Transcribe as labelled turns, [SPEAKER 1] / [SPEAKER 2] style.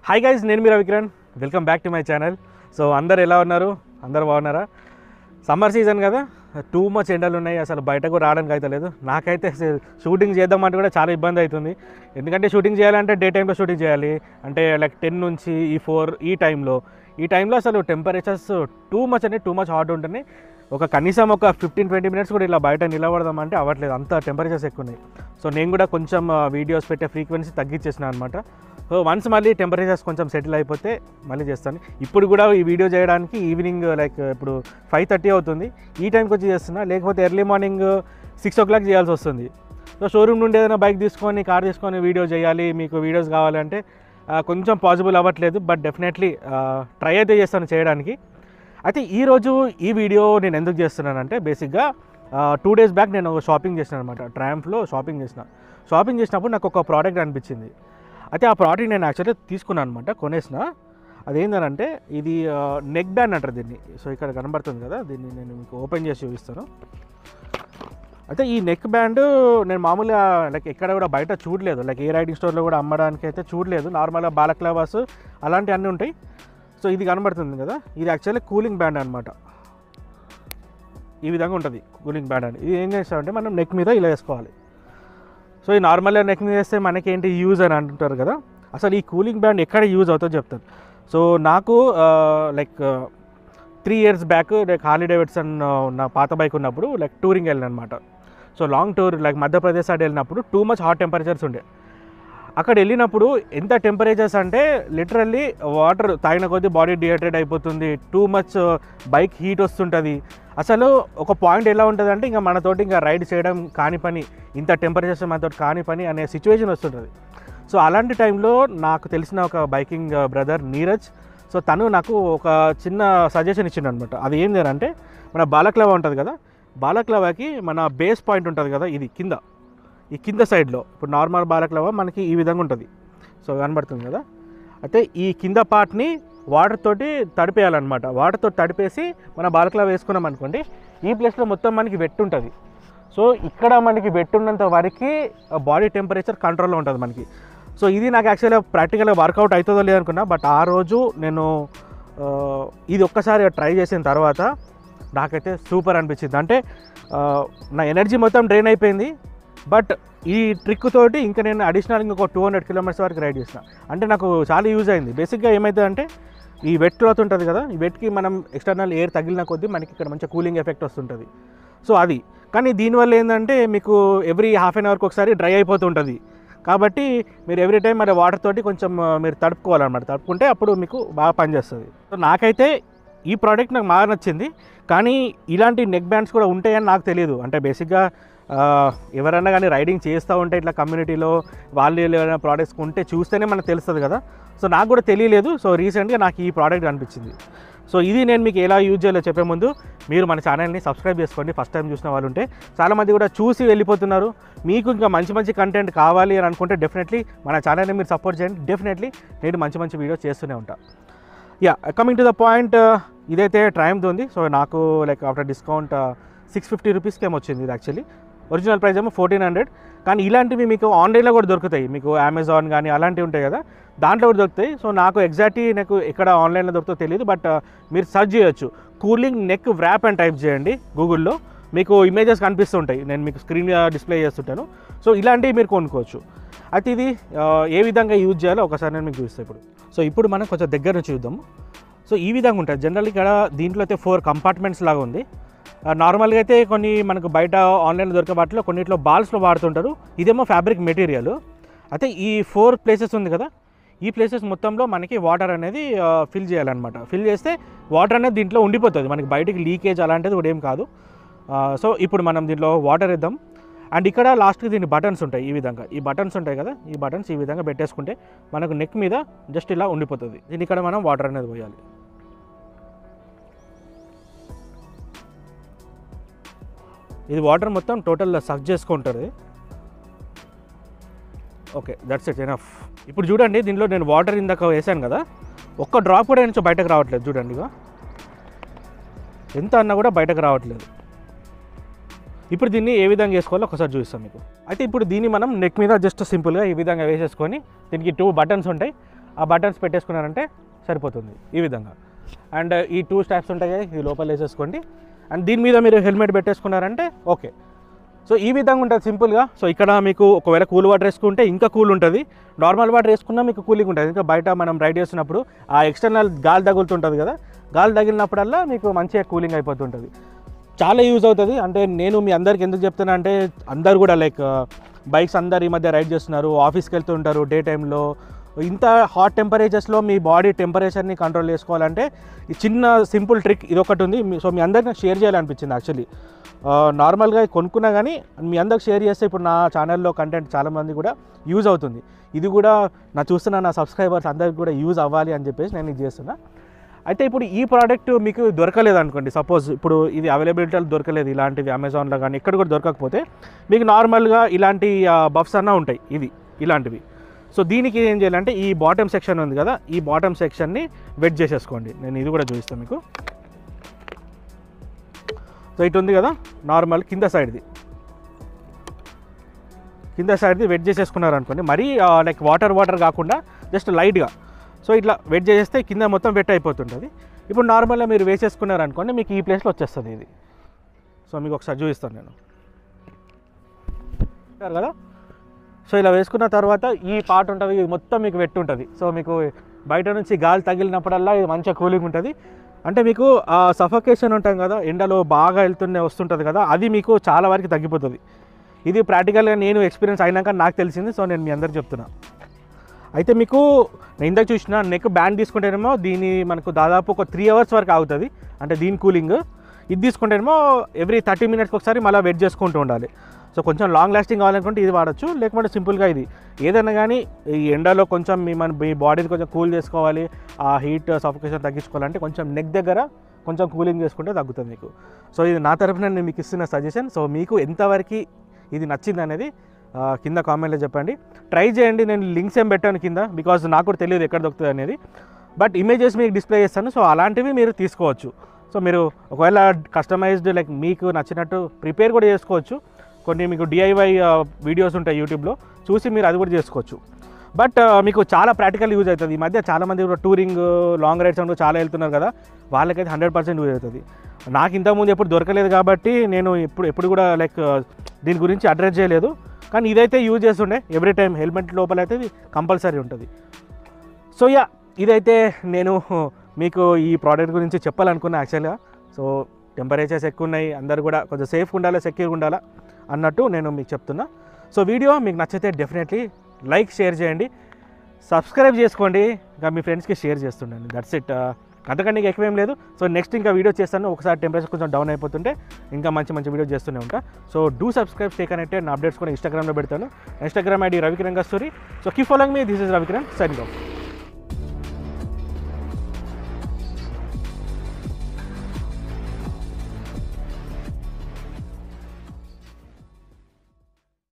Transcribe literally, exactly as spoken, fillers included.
[SPEAKER 1] Hi guys, నేను మీ Ravikiran. Welcome back to my channel. So అందరు ఎలా ఉన్నారు? అందరు బాగున్నారా? సమ్మర్ సీజన్ కదా, టూ మచ్ ఎండలు ఉన్నాయి, అసలు బయటకు రావడానికి అయితే లేదు. నాకైతే షూటింగ్ చేద్దామంటే కూడా చాలా ఇబ్బంది అవుతుంది. ఎందుకంటే షూటింగ్ చేయాలంటే డే టైంలో షూటింగ్ చేయాలి, అంటే లైక్ టెన్ నుంచి ఈ ఫోర్ ఈ టైంలో ఈ టైంలో అసలు టెంపరేచర్స్ టూ మచ్ అంటే టూ మచ్ హాట్ ఉంటుంది. ఒక కనీసం ఒక ఫిఫ్టీన్ ట్వంటీ మినిట్స్ కూడా ఇలా బయట నిలబడదామంటే అవ్వట్లేదు, అంత టెంపరేచర్స్ ఎక్కువ ఉన్నాయి. సో నేను కూడా కొంచెం వీడియోస్ పెట్టే ఫ్రీక్వెన్సీ తగ్గించేసిన అనమాట. సో వన్స్ మళ్ళీ టెంపరేచర్స్ కొంచెం సెటిల్ అయిపోతే మళ్ళీ చేస్తాను. ఇప్పుడు కూడా ఈ వీడియో చేయడానికి ఈవినింగ్ లైక్ ఇప్పుడు ఫైవ్ థర్టీ అవుతుంది, ఈ టైంకి వచ్చి చేస్తున్నా. లేకపోతే early morning six o'clock చేయాల్సి వస్తుంది. సో షోరూమ్ నుండి ఏదైనా బైక్ తీసుకొని కార్ తీసుకొని వీడియో చేయాలి, మీకు వీడియోస్ కావాలంటే కొంచెం పాసిబుల్ అవ్వట్లేదు. బట్ డెఫినెట్లీ ట్రై అయితే చేస్తాను చేయడానికి. అయితే ఈరోజు ఈ వీడియో నేను ఎందుకు చేస్తున్నానంటే, బేసిక్గా టూ డేస్ బ్యాక్ నేను షాపింగ్ చేసిన అనమాట. ట్రయంఫ్లో షాపింగ్ చేసిన షాపింగ్ చేసినప్పుడు నాకు ఒక ప్రోడక్ట్ అనిపించింది. అయితే ఆ ప్రోడక్ట్ నేను యాక్చువల్లీ తీసుకున్నాను అనమాట, కొనేసిన. అదేంటంటే ఇది నెక్ బ్యాండ్ అంటారు దీన్ని. సో ఇక్కడ కనబడుతుంది కదా, దీన్ని నేను మీకు ఓపెన్ చేసి చూపిస్తాను. అయితే ఈ నెక్ బ్యాండ్ నేను మామూలుగా లైక్ ఎక్కడ కూడా బయట చూడలేదు, లైక్ ఏ రైడింగ్ స్టోర్లో కూడా అమ్మడానికి అయితే చూడలేదు. నార్మల్గా బాలక్లావాస్ అలాంటివి అన్నీ ఉంటాయి. సో ఇది కనబడుతుంది కదా, ఇది యాక్చువల్లీ కూలింగ్ బ్యాండ్ అనమాట. ఈ విధంగా ఉంటుంది కూలింగ్ బ్యాండ్ అని. ఇది ఏం చేస్తామంటే మనం నెక్ మీద ఇలా వేసుకోవాలి. సో ఈ నార్మల్గా నెక్ మీద వేస్తే మనకేంటి యూజ్ అని అంటుంటారు కదా, అసలు ఈ కూలింగ్ బ్యాండ్ ఎక్కడ యూజ్ అవుతుందో చెప్తాను. సో నాకు like three years back like Harley Davidson నా పాత బైక్ ఉన్నప్పుడు లైక్ టూరింగ్ వెళ్ళిన అనమాట. So long tour like Madhya Pradesh side వెళ్ళినప్పుడు టూ మచ్ హాట్ టెంపరేచర్స్ ఉండే. అక్కడ వెళ్ళినప్పుడు ఎంత టెంపరేచర్స్ అంటే లిటరల్లీ వాటర్ తాగిన కొద్దీ బాడీ డిహైడ్రేట్ అయిపోతుంది, టూ మచ్ బైక్ హీట్ వస్తుంటుంది. అసలు ఒక పాయింట్ ఎలా ఉంటుంది అంటే ఇంకా మనతోటి ఇంకా రైడ్ చేయడం కాని పని, ఇంత టెంపరేచర్స్ మనతో కాని పని అనే సిచ్యువేషన్ వస్తుంటుంది. సో అలాంటి టైంలో నాకు తెలిసిన ఒక బైకింగ్ బ్రదర్ నీరజ్, సో తను నాకు ఒక చిన్న సజెషన్ ఇచ్చిండు అనమాట. అది ఏంటి అంటే, మన బాలక్లావా ఉంటుంది కదా, బాలక్లావాకి మన బేస్ పాయింట్ ఉంటుంది కదా, ఇది కింద ఈ కింద సైడ్లో ఇప్పుడు నార్మల్ బాలక్లావా మనకి ఈ విధంగా ఉంటుంది. సో కనబడుతుంది కదా, అయితే ఈ కింద పార్ట్ని వాటర్ తోటి తడిపేయాలన్నమాట. వాటర్ తోటి తడిపేసి మన బాలక్లావా వేసుకున్నాం అనుకోండి, ఈ ప్లేస్లో మొత్తం మనకి వెట్ ఉంటుంది. సో ఇక్కడ మనకి వెట్ ఉన్నంత వరకు బాడీ టెంపరేచర్ కంట్రోల్లో ఉంటుంది మనకి. సో ఇది నాకు యాక్చువల్గా ప్రాక్టికల్గా వర్కౌట్ అవుతుందో లేదనుకున్నా, బట్ ఆ రోజు నేను ఇది ఒక్కసారి ట్రై చేసిన తర్వాత నాకైతే సూపర్ అనిపించింది. అంటే నా ఎనర్జీ మొత్తం డ్రైన్ అయిపోయింది, బట్ ఈ ట్రిక్ తోటి ఇంకా నేను అడిషనల్ ఇంకొక టూ హండ్రెడ్ కిలోమీటర్స్ వరకు రైడ్ చేసిన. అంటే నాకు చాలా యూజ్ అయింది. బేసిక్గా ఏమవుతుందంటే, ఈ వెట్ క్లాత్ ఉంటుంది కదా, ఈ వెట్కి మనం ఎక్స్టర్నల్ ఎయిర్ తగిలిన కొద్దీ మనకి ఇక్కడ మంచి కూలింగ్ ఎఫెక్ట్ వస్తుంటుంది. సో అది కానీ దీనివల్ల ఏంటంటే మీకు ఎవ్రీ హాఫ్ అన్ అవర్కి ఒకసారి డ్రై అయిపోతుంటుంది. కాబట్టి మీరు ఎవ్రీ టైం మరి వాటర్ తోటి కొంచెం మీరు తడుపుకోవాలన్నమాట. తడుపుకుంటే అప్పుడు మీకు బాగా పనిచేస్తుంది. సో నాకైతే ఈ ప్రోడక్ట్ నాకు బాగా నచ్చింది. కానీ ఇలాంటి నెక్ బ్యాండ్స్ కూడా ఉంటాయని నాకు తెలియదు. అంటే బేసిక్గా ఎవరైనా కానీ రైడింగ్ చేస్తూ ఉంటే ఇట్లా కమ్యూనిటీలో వాళ్ళు ఏమైనా ప్రోడక్ట్స్ కొంటే చూస్తేనే మనకు తెలుస్తుంది కదా. సో నాకు కూడా తెలియలేదు. సో రీసెంట్గా నాకు ఈ ప్రోడక్ట్ అనిపించింది. సో ఇది నేను మీకు ఎలా యూజ్ చేయాలో చెప్పే ముందు మీరు మన ఛానల్ని సబ్స్క్రైబ్ చేసుకోండి. ఫస్ట్ టైం చూసిన వాళ్ళు ఉంటే, చాలామంది కూడా చూసి వెళ్ళిపోతున్నారు. మీకు ఇంకా మంచి మంచి కంటెంట్ కావాలి అని అనుకుంటే డెఫినెట్లీ మన ఛానల్ని మీరు సపోర్ట్ చేయండి. డెఫినెట్లీ నేను మంచి మంచి వీడియోస్ చేస్తూనే ఉంటాను. Yeah, coming to the point, ఇదైతే ట్రయంఫ్ ఉంది. సో నాకు like after discount six fifty రూపీస్కి ఏమో వచ్చింది. ఇది యాక్చువల్లీ ఒరిజినల్ ప్రైస్ ఏమో ఫోర్టీన్ హండ్రెడ్. కానీ ఇలాంటివి మీకు ఆన్లైన్లో కూడా దొరుకుతాయి, మీకు అమెజాన్ కానీ అలాంటివి ఉంటాయి కదా, దాంట్లో కూడా దొరుకుతాయి. సో నాకు ఎగ్జాక్ట్లీ నాకు ఎక్కడ ఆన్లైన్లో దొరుకుతుందో తెలియదు, బట్ మీరు సెర్చ్ చేయొచ్చు. కూలింగ్ నెక్ వ్రాప్ అని టైప్ చేయండి గూగుల్లో, మీకు ఇమేజెస్ కనిపిస్తుంటాయి, నేను మీకు స్క్రీన్ డిస్ప్లే చేస్తుంటాను. సో ఇలాంటివి మీరు కొనుక్కోవచ్చు. అయితే ఇది ఏ విధంగా యూజ్ చేయాలో ఒకసారి నేను మీకు చూస్తాను ఇప్పుడు. సో ఇప్పుడు మనం కొంచెం దగ్గర నుంచి చూద్దాము. సో ఈ విధంగా ఉంటుంది జనరల్. ఇక్కడ దీంట్లో అయితే ఫోర్ కంపార్ట్మెంట్స్ లాగా ఉంది. నార్మల్గా అయితే కొన్ని మనకు బయట ఆన్లైన్లో దొరికే వాటిలో కొన్నిట్లో బాల్స్లో వాడుతుంటారు, ఇదేమో ఫ్యాబ్రిక్ మెటీరియల్. అయితే ఈ ఫోర్ ప్లేసెస్ ఉంది కదా, ఈ ప్లేసెస్ మొత్తంలో మనకి వాటర్ అనేది ఫిల్ చేయాలన్నమాట. ఫిల్ చేస్తే వాటర్ అనేది దీంట్లో ఉండిపోతుంది, మనకి బయటికి లీకేజ్ అలాంటిది కూడా ఏం కాదు. సో ఇప్పుడు మనం దీంట్లో వాటర్ ఇద్దాం. అండ్ ఇక్కడ లాస్ట్కి దీని బటన్స్ ఉంటాయి, ఈ విధంగా ఈ బటన్స్ ఉంటాయి కదా, ఈ బటన్స్ ఈ విధంగా పెట్టేసుకుంటే మనకు నెక్ మీద జస్ట్ ఇలా ఉండిపోతుంది. దీని ఇక్కడ మనం వాటర్ అనేది పోయాలి. ఇది వాటర్ మొత్తం టోటల్ సక్ చేసుకుంటుంది. Okay, that's it, enough. ఇప్పుడు చూడండి, దీనిలో నేను వాటర్ ఇందాక వేసాను కదా, ఒక్క డ్రాప్ కూడా నుంచి బయటకు రావట్లేదు. చూడండి, ఇక ఎంత అన్నా కూడా బయటకు రావట్లేదు. ఇప్పుడు దీన్ని ఏ విధంగా వేసుకోవాలో ఒకసారి చూపిస్తాం మీకు. అయితే ఇప్పుడు దీన్ని మనం నెక్ మీద జస్ట్ సింపుల్గా ఈ విధంగా వేసేసుకొని, దీనికి టూ బటన్స్ ఉంటాయి, ఆ బటన్స్ పెట్టేసుకున్నారంటే సరిపోతుంది ఈ విధంగా. అండ్ ఈ టూ స్టాప్స్ ఉంటాయి కదా, ఇది లోపల వేసేసుకోండి. అండ్ దీని మీద మీరు హెల్మెట్ పెట్టేసుకున్నారంటే ఓకే. సో ఈ విధంగా ఉంటుంది సింపుల్గా. సో ఇక్కడ మీకు ఒకవేళ కూల్ వాటర్ వేసుకుంటే ఇంకా కూల్ ఉంటుంది, నార్మల్ వాటర్ వేసుకున్నా మీకు కూలింగ్ ఉంటుంది. ఇంకా బయట మనం రైడ్ చేస్తున్నప్పుడు ఆ ఎక్స్టర్నల్ గాలి తగులుతుంటుంది కదా, గాలి తగిలినప్పుడల్లా మీకు మంచిగా కూలింగ్ అయిపోతుంటుంది. చాలా యూజ్ అవుతుంది. అంటే నేను మీ అందరికి ఎందుకు చెప్తున్నా అంటే అందరు కూడా లైక్ బైక్స్ అందరు ఈ మధ్య రైడ్ చేస్తున్నారు, ఆఫీస్కి వెళ్తుంటారు డే టైంలో. ఇంత హాట్ టెంపరేచర్స్లో మీ బాడీ టెంపరేచర్ని కంట్రోల్ చేసుకోవాలంటే ఈ చిన్న సింపుల్ ట్రిక్ ఇది ఒకటి ఉంది. సో మీ అందరికి నాకు షేర్ చేయాలనిపించింది యాక్చువల్లీ. నార్మల్గా కొనుక్కున్నా కానీ మీ అందరికి షేర్ చేస్తే ఇప్పుడు నా ఛానల్లో కంటెంట్ చాలామంది కూడా యూజ్ అవుతుంది. ఇది కూడా నా చూస్తున్న నా సబ్స్క్రైబర్స్ అందరికి కూడా యూజ్ అవ్వాలి అని చెప్పేసి నేను ఇది చేస్తున్నా. అయితే ఇప్పుడు ఈ ప్రోడక్ట్ మీకు దొరకలేదు అనుకోండి, సపోజ్ ఇప్పుడు ఇది అవైలబిలిటీలో దొరకలేదు, ఇలాంటివి అమెజాన్లో కానీ ఎక్కడ కూడా దొరకకపోతే మీకు నార్మల్గా ఇలాంటి బఫ్స్ అన్నా ఉంటాయి, ఇది ఇలాంటివి. సో దీనికి ఏం చేయాలంటే ఈ బాటమ్ సెక్షన్ ఉంది కదా, ఈ బాటమ్ సెక్షన్ని వెట్ చేసేసుకోండి. నేను ఇది కూడా చూపిస్తాను మీకు. సో ఇటు ఉంది కదా నార్మల్ కింద సైడ్ది, కింద సైడ్ది వెట్ చేసేసుకున్నారు అనుకోండి. మరీ లైక్ వాటర్ వాటర్ కాకుండా జస్ట్ లైట్గా. సో ఇట్లా వెట్ చేసేస్తే కింద మొత్తం వెట్ అయిపోతుంటుంది. ఇప్పుడు నార్మల్గా మీరు వేసేసుకున్నారు అనుకోండి, మీకు ఈ ప్లేస్లో వచ్చేస్తుంది ఇది. సో మీకు ఒకసారి చూపిస్తాను నేను కదా. సో ఇలా వేసుకున్న తర్వాత ఈ పార్ట్ ఉంటుంది, ఇది మొత్తం మీకు వెట్ ఉంటుంది. సో మీకు బయట నుంచి గాలి తగిలినప్పుడల్లా ఇది మంచిగా కూలింగ్ ఉంటుంది. అంటే మీకు ఆ సఫకేషన్ ఉంటాం కదా, ఎండలో బాగా వెళ్తుండే వస్తుంటుంది కదా, అది మీకు చాలా వరకు తగ్గిపోతుంది. ఇది ప్రాక్టికల్గా నేను ఎక్స్పీరియన్స్ అయినాక నాకు తెలిసింది. సో నేను మీ అందరికి చెప్తున్నా. అయితే మీకు నేను ఇందాక చూసిన నెక్ బ్యాండ్ తీసుకుంటేనేమో దీని మనకు దాదాపు ఒక త్రీ అవర్స్ వరకు ఆగుతుంది, అంటే దీని కూలింగ్. ఇది తీసుకుంటేనేమో ఎవ్రీ థర్టీ మినిట్స్కి ఒకసారి మళ్ళీ వెయిట్ చేసుకుంటూ ఉండాలి. సో కొంచెం లాంగ్ లాస్టింగ్ కావాలనుకుంటే ఇది వాడచ్చు, లేకపోతే సింపుల్గా ఇది ఏదైనా కానీ ఈ ఎండలో కొంచెం మీ మన మీ బాడీని కొంచెం కూల్ చేసుకోవాలి, ఆ హీట్ సఫోకేషన్ తగ్గించుకోవాలంటే కొంచెం నెక్ దగ్గర కొంచెం కూలింగ్ చేసుకుంటే తగ్గుతుంది మీకు. సో ఇది నా తరఫున నేను మీకు ఇస్తున్న సజెషన్. సో మీకు ఎంతవరకు ఇది నచ్చింది అనేది కింద కామెంట్లో చెప్పండి. ట్రై చేయండి. నేను లింక్స్ ఏం పెట్టాను కింద, బికాజ్ నాకు కూడా తెలియదు ఎక్కడ దొరుకుతుంది అనేది, బట్ ఇమేజెస్ మీకు డిస్ప్లే చేస్తాను. సో అలాంటివి మీరు తీసుకోవచ్చు. సో మీరు ఒకవేళ కస్టమైజ్డ్ లైక్ మీకు నచ్చినట్టు ప్రిపేర్ కూడా చేసుకోవచ్చు. కొన్ని మీకు డిఐవై వీడియోస్ ఉంటాయి యూట్యూబ్లో, చూసి మీరు అది కూడా చేసుకోవచ్చు. బట్ మీకు చాలా ప్రాక్టికల్ యూజ్ అవుతుంది. ఈ మధ్య చాలామంది కూడా టూరింగ్ లాంగ్ రైడ్స్ అంటూ చాలా వెళ్తున్నారు కదా, వాళ్ళకైతే హండ్రెడ్ పర్సెంట్ యూజ్ అవుతుంది. నాకు ఇంతకుముందు ఎప్పుడు దొరకలేదు కాబట్టి నేను ఎప్పుడు ఎప్పుడు కూడా లైక్ దీని గురించి అడ్రస్ చేయలేదు. కానీ ఇదైతే యూజ్ చేస్తుండే ఎవ్రీ టైం హెల్మెట్ లోపల అయితే ఇది కంపల్సరీ ఉంటుంది. సో యా, ఇదైతే నేను మీకు ఈ ప్రోడక్ట్ గురించి చెప్పాలనుకున్నా యాక్చువల్గా. సో టెంపరేచర్స్ ఎక్కువ ఉన్నాయి, అందరు కూడా కొంచెం సేఫ్గా ఉండాలి, సెక్యూర్గా ఉండాలా అన్నట్టు నేను మీకు చెప్తున్నా. సో వీడియో మీకు నచ్చితే డెఫినెట్లీ లైక్ షేర్ చేయండి, సబ్స్క్రైబ్ చేసుకోండి, ఇంకా మీ ఫ్రెండ్స్కి షేర్ చేస్తుండండి. That's it. అంతకంటే ఇంకా ఎక్కువేం లేదు. సో నెక్స్ట్ ఇంకా వీడియో చేస్తాను. ఒకసారి టెంపరేచర్ కొంచెం డౌన్ అయిపోతుంటే ఇంకా మంచి మంచి వీడియో చేస్తూనే ఉంటా. So do subscribe, stay connected. నా అప్డేట్స్ కూడా ఇన్స్టాగ్రామ్లో పెడతాను. Instagram ID Ravikiran Kasturi. So keep following me. This is Ravikiran signing of.